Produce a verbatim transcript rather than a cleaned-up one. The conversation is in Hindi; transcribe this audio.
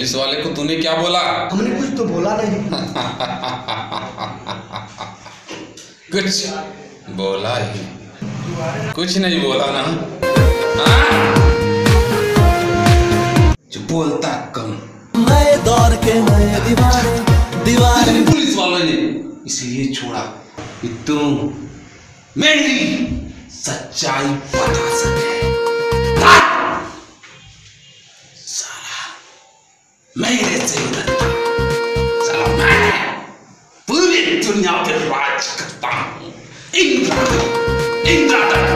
पुलिस वाले को तूने क्या बोला? हमने कुछ तो बोला नहीं। कुछ बोला ही, कुछ नहीं बोला ना। हाँ? जो बोलता कम। नए दौर के नए दीवारे दीवारे पुलिस वालों ने इसलिए छोड़ा कि तुम मेरी सच्चाई बता सके। साला मेरे से उधर था। साला मैं पूरी दुनिया पे राज करता हूँ। इंद्रा इंद्रा